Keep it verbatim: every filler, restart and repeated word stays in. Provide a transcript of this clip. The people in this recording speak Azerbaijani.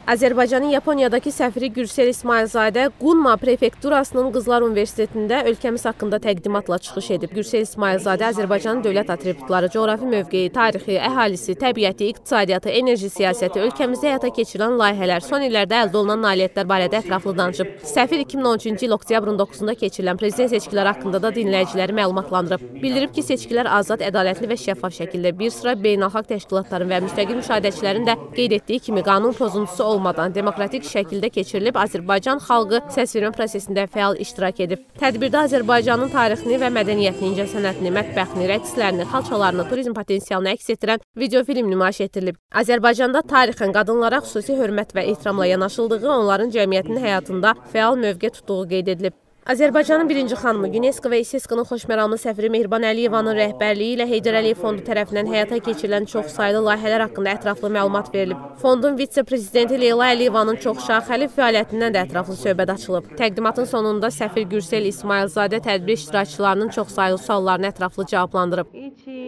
Azərbaycanın Yaponiyadakı səfiri Gürsel İsmailzadə Gunma prefekturasının Qızlar Universitetində ölkəmiz haqqında təqdimatla çıxış edib. Gürsel İsmailzadə Azərbaycanın dövlət atributları, coğrafi mövqeyi, tarixi, əhalisi, təbiəti, iqtisadiyyatı, enerji siyasəti, ölkəmizdə həyata keçirilən layihələr, son illərdə əldə olunan nailiyyətlər barədə ətraflı danışıb. Səfir iki min on üçüncü il oktyabrın doqquzunda keçirilən prezident seçkiləri haqqında da dinləyiciləri məlumatlandırıb. Bildirib ki, seçkilər azad, ədalətli və şəffaf şəkildə bir sıra beynəlxalq təşkilatların və müstəqil müşahidəçilərin də qeyd etdiyi kimi qanun pozuntusu olmadan demokratik şəkildə keçirilib, Azərbaycan xalqı səsvermə prosesində fəal iştirak edib. Tədbirdə Azərbaycanın tarixini və mədəniyyətini, incəsənətini, mətbəxini, rəqslərini, xalçalarını, turizm potensialını əks etdirən videofilm nümayiş etdirilib. Azərbaycanda tarixən qadınlara xüsusi hörmət və ehtiramla yanaşıldığı, onların cəmiyyətin həyatında fəal mövqe tutduğu qeyd edilib. Azərbaycanın birinci xanımı, UNESCO və İSESC-nin xoşməramlı səfiri Mehriban Əliyevanın rəhbərliyi ilə Heydər Əliyev Fondu tərəfindən həyata keçirilən çoxsaylı layihələr haqqında ətraflı məlumat verilib. Fondun vitse-prezidenti Leyla Əliyevanın çoxşaxəli fəaliyyətindən də ətraflı söhbət açılıb. Təqdimatın sonunda səfir Gürsel İsmailzadə tədbir iştirakçılarının çoxsaylı suallarını ətraflı cavablandırıb.